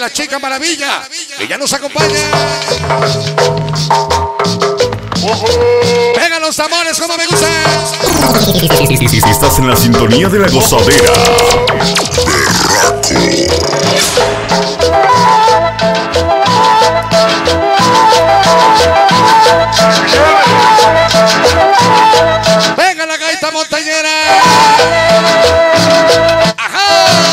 la chica maravilla, que ya nos acompaña. Venga los amores, como me gusta. Estás en la sintonía de la gozadera. Venga la gaita montañera. Ajá.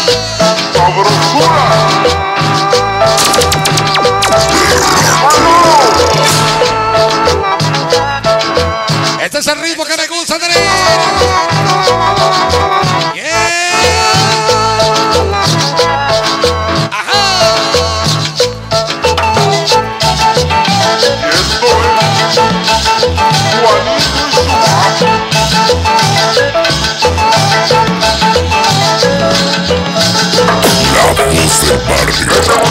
Este es el ritmo que me gusta tener. Yeah. Ajá. La voz del barrio.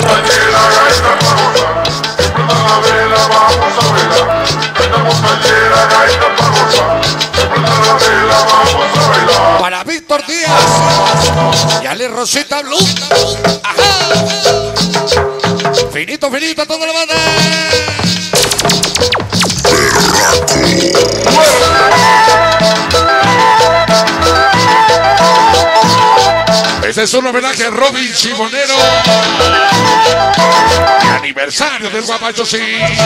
Para Víctor Díaz y Ale Rosita Blue. Ajá. Finito, finito, toda la banda. Este es un homenaje a Robin Simonero. Aniversario del Guapacho, sí.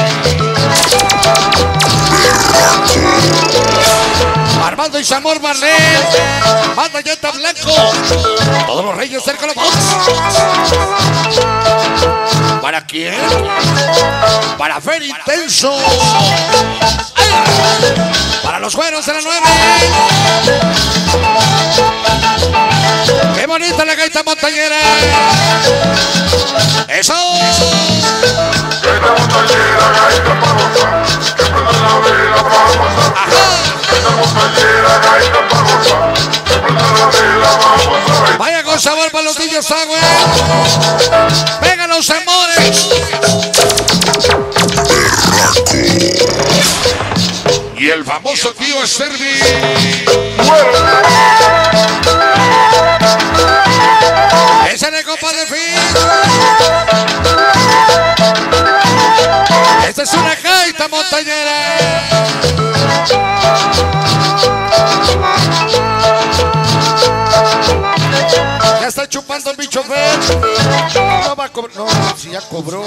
Armando y Samor Marlene, Banda Llanta Blanco, todos los reyes del Colombo. ¿Para quién? Para Fer Intenso. Para los güeros de la 9. ¡Qué bonita la gaita montañera! ¡Eso! Gaita montañera, gaita pavosa, que prenda la vela, vamos a bailar. Gaita montañera, gaita pavosa, que prenda la vela, vamos a bailar. Vaya con sabor para los niños, güey. ¡Vengan los amores! Y el famoso tío Sterby. Ese de copa de fin. Esta es una gaita montañera. Ya está chupando el bicho Fer. No va a cobrar. No, si ya cobró.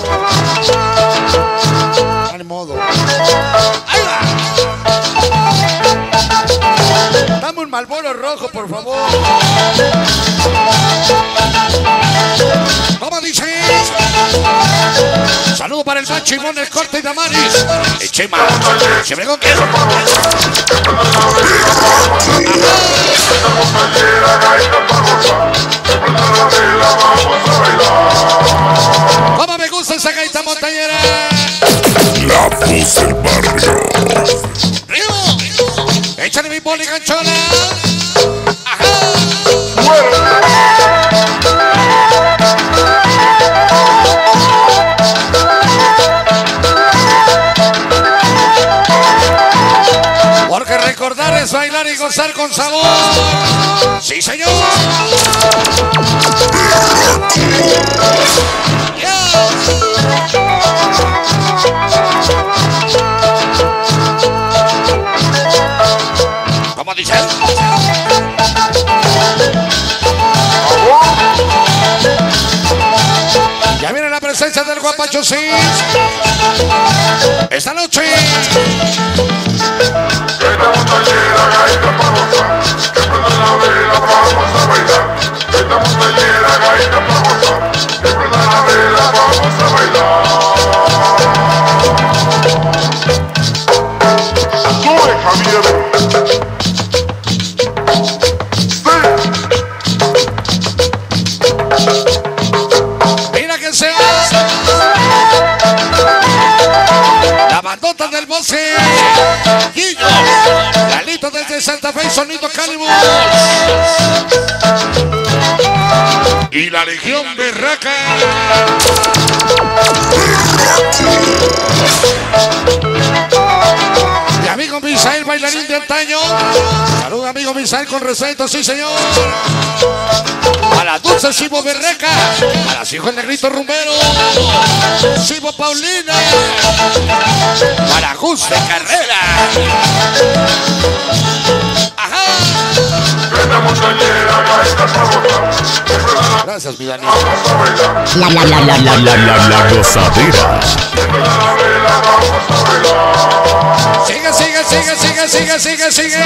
Al modo. ¡Ahí va! Dame un Marlboro rojo, por favor. ¿Cómo dice? Saludo para el Machimón, el Corte y Damaris. El Chema. Se me con queso. ¿Cómo me gusta esa gaita montañera? La voz del barrio. ¡Río! ¡Échale mi boli ganchona! ¡Ajá! Porque recordar es bailar y gozar con sabor. ¡Sí, señor! ¿Cómo dice? Ya viene la presencia del Guapacho, sí. Esta noche. Gaita montañera, gaita pavosa, que prenda la vela, vamos a bailar. Gaita montañera, gaita pavosa, que prenda la vela, vamos a bailar. Sube, Javier. Mira que se va. La bandota del bosque. Guillo. Galito desde Santa Fe y Sonido Calibur. Y la Legión Berraca. Mi amigo Misael, bailarín de antaño. Saluda amigo Misael con respeto, sí señor. A la dupla. José Sibo Berreca, para su hijo el negrito rumbero, Sibo Paulina, para Juste Carrera. Ajá. Gracias, mi Dani. La gozadera. Sigue, sigue, sigue, sigue, sigue, sigue, sigue.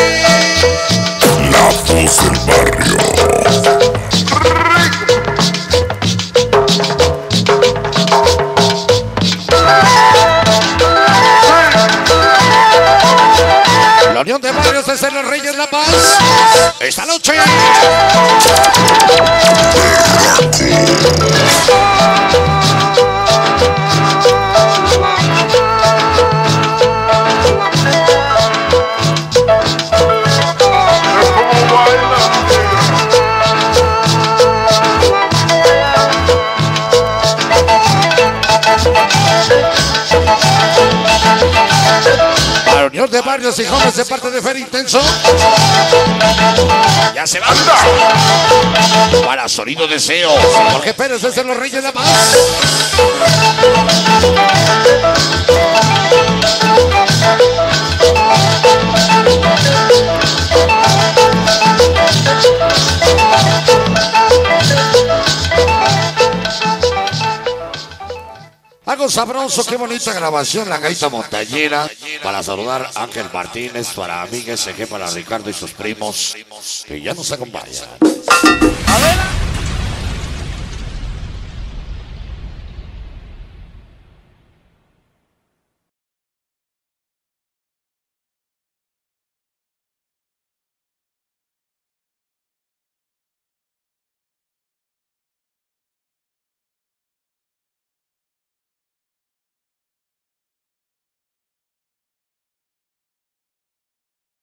La voz del barrio. La Unión de Barrios desde Los Reyes La Paz. Esta noche. La Unión de Barrios y Jóvenes de parte de Fer Intenso. Ya se va. Para Sonido Deseo. Jorge Pérez desde Los Reyes La Paz. Algo sabroso, qué bonita grabación, la gaita montañera. Para saludar a Ángel Martínez, para Miguel SG, para Ricardo y sus primos, que ya nos acompañan.